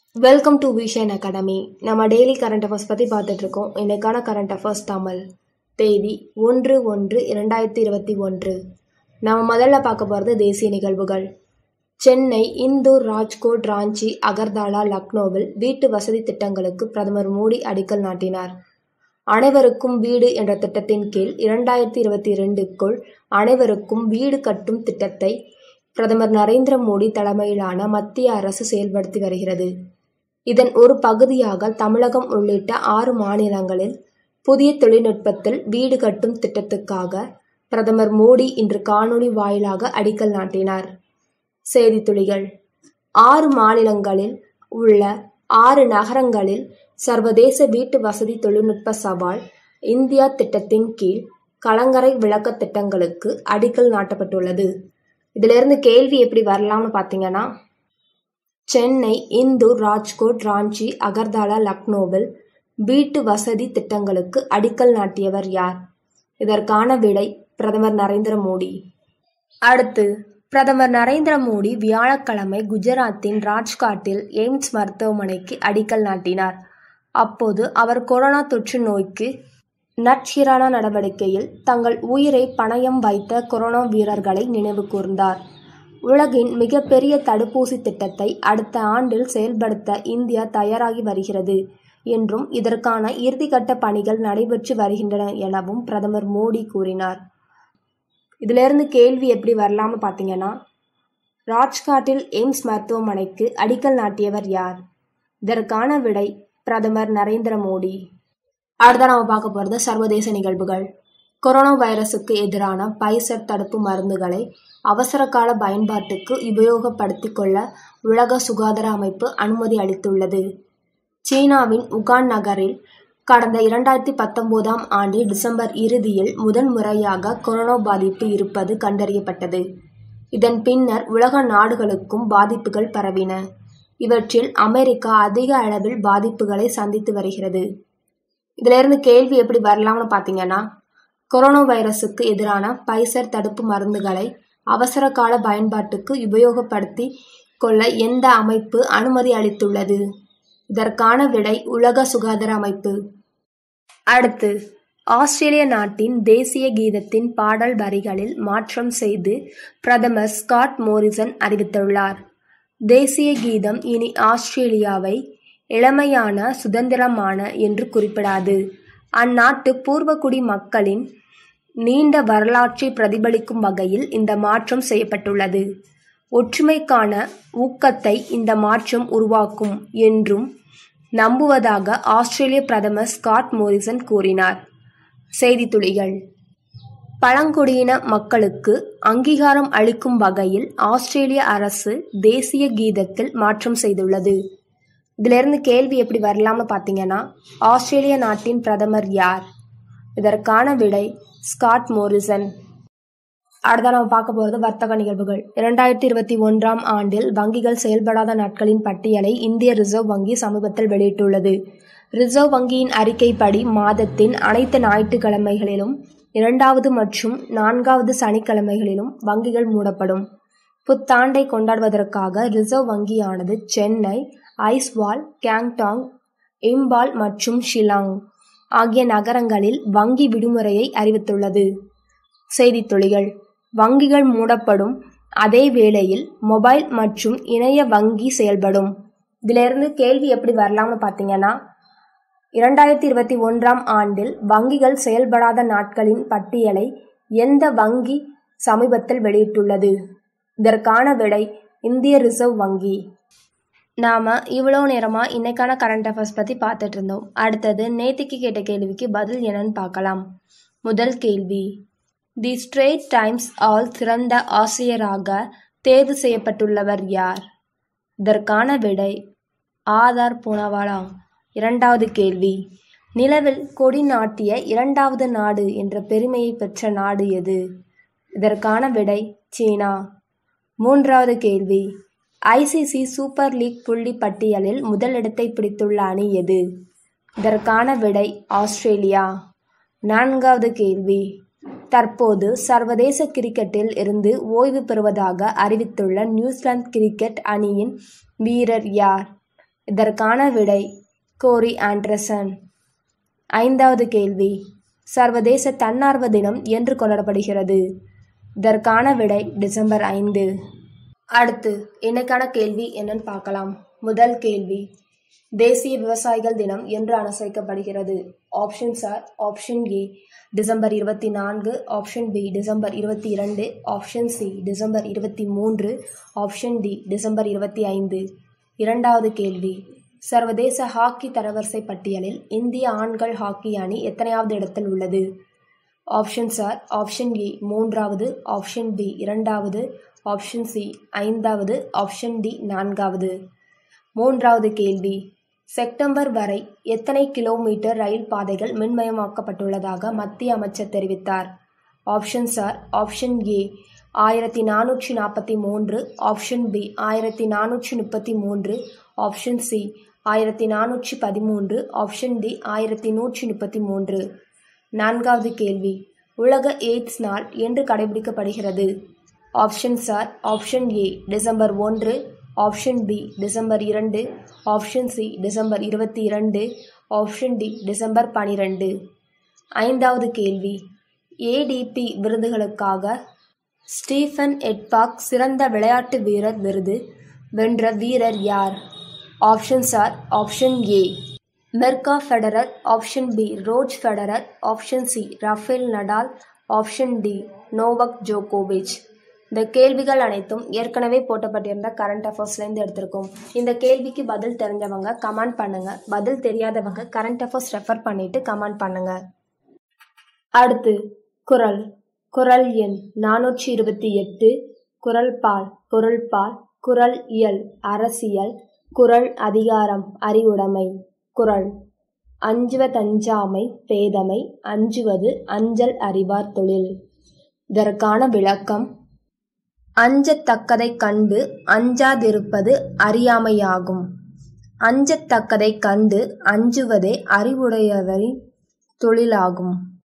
Welcome to Vision Academy. நம்ம daily current affairs பற்றி பார்த்துட்டு இருக்கோம். இன்னைக்கான கரண்ட் அஃபேர்ஸ் தமிழ் தேதி 1/1/2021. நம்ம முதல்ல பார்க்க போகிறது தேசிய நிகழ்வுகள். சென்னை, இந்தூர், ராஜ்கோட், ராஞ்சி, அகர்தாலா, லக்னோவில் வீட்டு வசதி திட்டங்களுக்கு பிரதமர் மோடி அடிக்கல் நாட்டினார். அனைவருக்கும் வீடு என்ற திட்டத்தின் கீழ் 2022க்குள் அனைவருக்கும் வீடு கட்டும் திட்டத்தை பிரதமர் நரேந்திர மோடி தலைமையிலான மத்திய அரசு செயல்படுத்தி வருகிறது. இதன் ஒரு பகுதியாக தமிழகம் உள்ளிட்ட 6 மாநிலங்களில் புதிய தொழில்நுட்பத்தில் வீடு கட்டும் திட்டத்துக்காக பிரதமர் மோடி இன்று காணொலி வாயிலாக அடிக்கல் நாட்டினார். செய்தி துளிகள். 6 மாநிலங்களில் உள்ள 6 நகரங்களில் சர்வதேச வீட்டு வசதி தொழில்நுட்ப சவால் இந்தியா திட்டத்தின் கீழ் கலங்கரை விளக்க திட்டங்களுக்கு அடிக்கல் நாட்டப்பட்டுள்ளது. இதிலிருந்து கேள்வி எப்படி வரலாம்னு பார்த்தீங்கன்னா, சென்னை, இந்தூர், ராஜ்கோட், ராஞ்சி, அகர்தாலா, லக்னோவில் வீட்டு வசதி திட்டங்களுக்கு அடிக்கல் நாட்டியவர் யார்? இதற்கான விடை பிரதமர் நரேந்திர மோடி. அடுத்து, பிரதமர் நரேந்திர மோடி வியாழக்கிழமை குஜராத்தின் ராஜ்காட்டில் எய்ம்ஸ் மருத்துவமனைக்கு அடிக்கல் நாட்டினார். அப்போது அவர் கொரோனா தொற்று நோய்க்கு நற்சீரான நடவடிக்கையில் தங்கள் உயிரை பணயம் வைத்த கொரோனா வீரர்களை நினைவு கூர்ந்தார். உலகின் மிகப்பெரிய தடுப்பூசி திட்டத்தை அடுத்த ஆண்டில் செயல்படுத்த இந்தியா தயாராகி வருகிறது என்றும் இதற்கான இறுதிக்கட்ட பணிகள் நடைபெற்று வருகின்றன எனவும் பிரதமர் மோடி கூறினார். இதிலிருந்து கேள்வி எப்படி வரலாம்னு பார்த்தீங்கன்னா, ராஜ்காட்டில் எய்ம்ஸ் மருத்துவமனைக்கு அடிக்கல் நாட்டியவர் யார்? இதற்கான விடை பிரதமர் நரேந்திர மோடி. அடுத்த நம்ம பார்க்க போகிறது சர்வதேச நிகழ்வுகள். கொரோனா வைரசுக்கு எதிரான பைசர் தடுப்பு மருந்துகளை அவசர கால பயன்பாட்டுக்கு உபயோகப்படுத்திக் கொள்ள உலக சுகாதார அமைப்பு அனுமதி அளித்துள்ளது. சீனாவின் உகான் நகரில் கடந்த 2019ஆம் ஆண்டு டிசம்பர் இறுதியில் முதன்முறையாக கொரோனா பாதிப்பு இருப்பது கண்டறியப்பட்டது. இதன் பின்னர் உலக நாடுகளுக்கும் பாதிப்புகள் பரவின. இவற்றில் அமெரிக்கா அதிக அளவில் பாதிப்புகளை சந்தித்து வருகிறது. இதிலிருந்து கேள்வி எப்படி வரலாம்னு பார்த்தீங்கன்னா, கொரோனா வைரசுக்கு எதிரான பைசர் தடுப்பு மருந்துகளை அவசர கால பயன்பாட்டுக்கு உபயோகப்படுத்தி கொள்ள எந்த அமைப்பு அனுமதி அளித்துள்ளது? இதற்கான விடை உலக சுகாதார அமைப்பு. அடுத்து, ஆஸ்திரேலிய நாட்டின் தேசிய கீதத்தின் பாடல் வரிகளில் மாற்றம் செய்து பிரதமர் ஸ்காட் மோரிசன் அறிவித்துள்ளார். தேசிய கீதம் இனி ஆஸ்திரேலியாவை இளமையான, சுதந்திரமான என்று குறிப்பிடாது. அந்நாட்டு பூர்வகுடி மக்களின் நீண்ட வரலாற்றை பிரதிபலிக்கும் வகையில் இந்த மாற்றம் செய்யப்பட்டுள்ளது. ஒற்றுமைக்கான ஊக்கத்தை இந்த மாற்றம் உருவாக்கும் என்றும் நம்புவதாக ஆஸ்திரேலிய பிரதமர் ஸ்காட் மோரிசன் கூறினார். செய்தி துளிகள். பழங்குடியின மக்களுக்கு அங்கீகாரம் அளிக்கும் வகையில் ஆஸ்திரேலிய அரசு தேசிய கீதத்தில் மாற்றம் செய்துள்ளது. இதிலிருந்து கேள்வி எப்படி வரலாம்னு பார்த்தீங்கன்னா, ஆஸ்திரேலிய நாட்டின் பிரதமர் யார்? இதற்கான விடை ஸ்காட் மோரிசன். அடுத்த நம்ம பார்க்க போகிறது வர்த்தக நிகழ்வுகள். 2021ஆம் ஆண்டில் வங்கிகள் செயல்படாத நாட்களின் பட்டியலை இந்திய ரிசர்வ் வங்கி சமீபத்தில் வெளியிட்டுள்ளது. ரிசர்வ் வங்கியின் அறிக்கைப்படி மாதத்தின் அனைத்து ஞாயிற்றுக்கிழமைகளிலும் 2வது மற்றும் 4வது சனிக்கிழமைகளிலும் வங்கிகள் மூடப்படும். புத்தாண்டை கொண்டாடுவதற்காக ரிசர்வ் வங்கியானது சென்னை, ஐஸ்வால், கேங்டாங், இம்பால் மற்றும் ஷில்லாங் ஆகிய நகரங்களில் வங்கி விடுமுறையை அறிவித்துள்ளது. செய்தி துளிகள். வங்கிகள் மூடப்படும் அதே வேளையில் மொபைல் மற்றும் இணைய வங்கி செயல்படும். இதிலிருந்து கேள்வி எப்படி வரலாம்னு பார்த்தீங்கன்னா, 2021ஆம் ஆண்டில் வங்கிகள் செயல்படாத நாட்களின் பட்டியலை எந்த வங்கி சமீபத்தில் வெளியிட்டுள்ளது? இதற்கான விடை இந்திய ரிசர்வ் வங்கி. நாம் இவ்வளோ நேரமாக இன்னைக்கான கரண்ட் அஃபேர்ஸ் பற்றி பார்த்துட்டு இருந்தோம். அடுத்தது நேத்திக்கு கேட்ட கேள்விக்கு பதில் என்னன்னு பார்க்கலாம். முதல் கேள்வி, தி ஸ்ட்ரெய்ட் டைம்ஸ் ஆல் சிறந்த ஆசிரியராக தேர்வு செய்யப்பட்டுள்ளவர் யார்? இதற்கான விடை ஆதார் பூனாவாலா. இரண்டாவது கேள்வி, நிலவில் கொடி நாட்டிய 2வது நாடு என்ற பெருமையை பெற்ற நாடு எது? இதற்கான விடை சீனா. மூன்றாவது கேள்வி, ஐசிசி சூப்பர் லீக் புள்ளி பட்டியலில் முதலிடத்தை பிடித்துள்ள அணி எது? இதற்கான விடை ஆஸ்திரேலியா. நான்காவது கேள்வி, தற்போது சர்வதேச கிரிக்கெட்டில் இருந்து ஓய்வு பெறுவதாக அறிவித்துள்ள நியூசிலாந்து கிரிக்கெட் அணியின் வீரர் யார்? இதற்கான விடை கோரி ஆண்டர்சன். 5வது கேள்வி, சர்வதேச தன்னார்வ தினம் என்று கொண்டாடப்படுகிறது? இதற்கான விடை டிசம்பர் 5. அடுத்து இன்னைக்கான கேள்வி என்னன்னு பார்க்கலாம். முதல் கேள்வி, தேசிய விவசாயிகள் தினம் என்று அனுசரிக்கப்படுகிறது? Options are: option A December 24, option B December 22, option C December 23, option D December 25. இரண்டாவது கேள்வி, சர்வதேச ஹாக்கி தரவரிசை பட்டியலில் இந்திய ஆண்கள் ஹாக்கி அணி எத்தனையாவது இடத்தில் உள்ளது? ஆப்ஷன்ஸ் ஆர்: ஆப்ஷன் ஏ 3வது, ஆப்ஷன் பி 2வது, ஆப்ஷன் சி 5வது, ஆப்ஷன் டி 4வது. மூன்றாவது கேள்வி, செப்டம்பர் வரை எத்தனை கிலோமீட்டர் ரயில் பாதைகள் மின்மயமாக்கப்பட்டுள்ளதாக மத்திய அமைச்சர் தெரிவித்தார்? Options are: option A 1443, option B 1433, option C 1413, option D 1133. நான்காவது கேள்வி, உலக எய்ட்ஸ் நாள் என்று கடைபிடிக்கப்படுகிறது? Options are: option A December 1, option B December 2, option C December 22, option D December 12. ஐந்தாவது கேள்வி, ஏடிபி விருதுகளுக்காக ஸ்டீஃபன் எட்பாக் சிறந்த விளையாட்டு வீரர் விருது வென்ற வீரர் யார்? ஆப்ஷன்ஸ் ஆர்: ஆப்ஷன் ஏ மெர்கா Federer, option B Roger Federer, option C Rafael Nadal, option D Novak ஜோகோவிச். இந்த கேள்விகள் அனைத்தும் ஏற்கனவே போட்டப்பட்டிருந்த கரண்ட் அஃபேர்ஸ்லேருந்து எடுத்திருக்கோம். இந்த கேள்விக்கு பதில் தெரிஞ்சவங்க கமெண்ட் பண்ணுங்க, பதில் தெரியாதவங்க கரண்ட் அஃபேர்ஸ் ரெஃபர் பண்ணிட்டு கமெண்ட் பண்ணுங்க. அடுத்து குறள். குறள் எண் 428, குறள் பால் பொருள்பால், குறள் இயல் அரசியல், குறள் அதிகாரம் அறிவுடைமை. குறள்: அஞ்சுவதஞ்சாமை பேதமை, அஞ்சுவது அஞ்சல் அறிவார் தொழில். இதற்கான விளக்கம்: அஞ்சத்தக்கதைக் கண்டு அஞ்சாதிருப்பது அறியாமையாகும். அஞ்சத்தக்கதைக் கண்டு அஞ்சுவதே அறிவுடையவரின் தொழிலாகும்.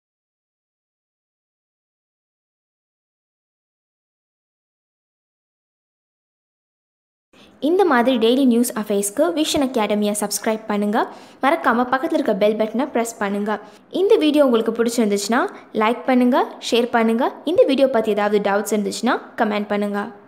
இந்த மாதிரி டெய்லி நியூஸ் அஃபேர்ஸ்க்கு விஷன் அகாடமியை சப்ஸ்கிரைப் பண்ணுங்கள். மறக்காமல் பக்கத்தில் இருக்க பெல் பட்டனை ப்ரெஸ் பண்ணுங்கள். இந்த வீடியோ உங்களுக்கு பிடிச்சிருந்துச்சுன்னா லைக் பண்ணுங்கள், ஷேர் பண்ணுங்கள். இந்த வீடியோ பற்றி ஏதாவது டவுட்ஸ் இருந்துச்சுன்னா கமெண்ட் பண்ணுங்கள்.